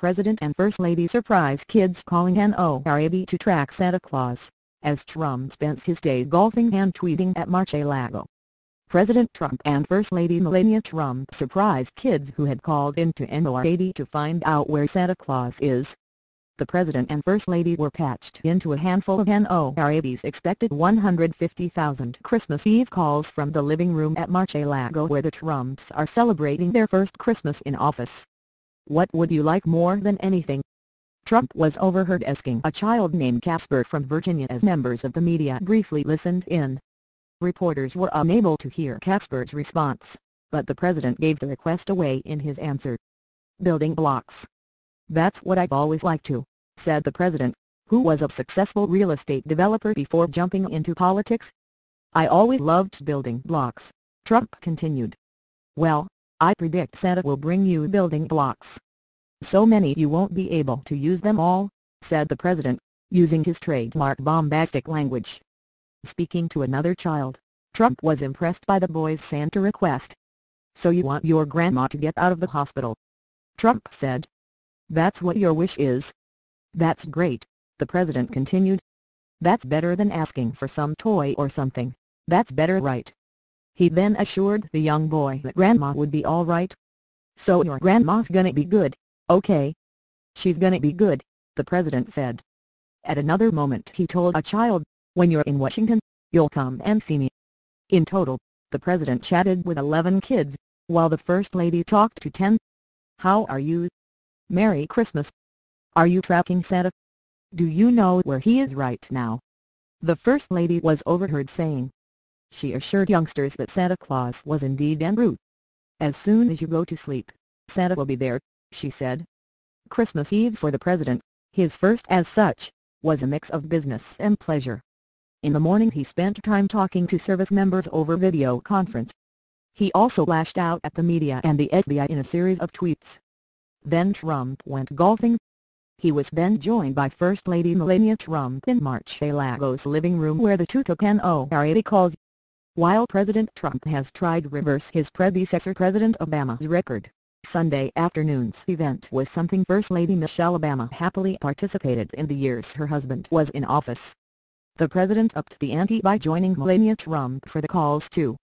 President and First Lady surprise kids calling NORAD to track Santa Claus, as Trump spends his day golfing and tweeting at Mar-a-Lago. President Trump and First Lady Melania Trump surprised kids who had called into NORAD to find out where Santa Claus is. The President and First Lady were patched into a handful of NORAD's expected 150,000 Christmas Eve calls from the living room at Mar-a-Lago, where the Trumps are celebrating their first Christmas in office. "What would you like more than anything?" Trump was overheard asking a child named Casper from Virginia as members of the media briefly listened in. Reporters were unable to hear Casper's response, but the president gave the request away in his answer. "Building blocks. That's what I've always liked to," said the president, who was a successful real estate developer before jumping into politics. "I always loved building blocks," Trump continued. "Well, I predict Santa will bring you building blocks. So many you won't be able to use them all," said the president, using his trademark bombastic language. Speaking to another child, Trump was impressed by the boy's Santa request. "So you want your grandma to get out of the hospital?" Trump said. "That's what your wish is? That's great," the president continued. "That's better than asking for some toy or something. That's better, right?" He then assured the young boy that grandma would be all right. "So your grandma's gonna be good, okay?" "She's gonna be good," the president said. At another moment he told a child, "When you're in Washington, you'll come and see me." In total, the president chatted with 11 kids, while the First Lady talked to 10. "How are you? Merry Christmas. Are you tracking Santa? Do you know where he is right now?" the First Lady was overheard saying. She assured youngsters that Santa Claus was indeed en route. "As soon as you go to sleep, Santa will be there," she said. Christmas Eve for the president, his first as such, was a mix of business and pleasure. In the morning he spent time talking to service members over video conference. He also lashed out at the media and the FBI in a series of tweets. Then Trump went golfing. He was then joined by First Lady Melania Trump in Mar-a-Lago's living room, where the two took NORAD calls. While President Trump has tried to reverse his predecessor President Obama's record, Sunday afternoon's event was something First Lady Michelle Obama happily participated in the years her husband was in office. The president upped the ante by joining Melania Trump for the calls too.